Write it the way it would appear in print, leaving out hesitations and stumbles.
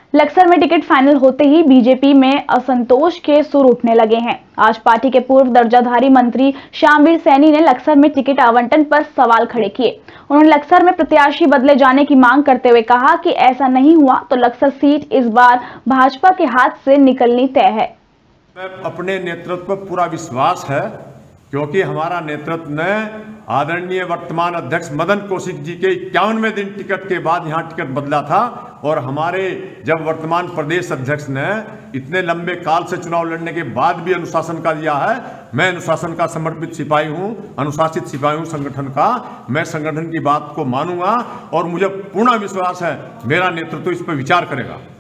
लक्सर में ticket final होते ही BJP में असंतोष के सुर उठने लगे हैं। आज पार्टी के पूर्व दर्जाधारी मंत्री श्यामवीर सैनी ने लक्सर में टिकट आवंटन पर सवाल खड़े किए। उन्होंने लक्सर में प्रत्याशी बदले जाने की मांग करते हुए कहा कि ऐसा नहीं हुआ तो लक्सर सीट इस बार भाजपा के हाथ से निकलनी तय है। अपने नेतृत्व पर पूरा विश्वास है, क्योंकि हमारा नेतृत्व ने आदरणीय वर्तमान अध्यक्ष मदन कौशिक जी के 51वें दिन टिकट के बाद यहां टिकट बदला था। और हमारे जब वर्तमान प्रदेश अध्यक्ष ने इतने लंबे काल से चुनाव लड़ने के बाद भी अनुशासन का दिया है। मैं अनुशासन का समर्पित सिपाही हूं, अनुशासित सिपाही हूं संगठन का। मैं संगठन की बात को मानूंगा और मुझे पूर्ण विश्वास है मेरा नेतृत्व इस पर विचार करेगा।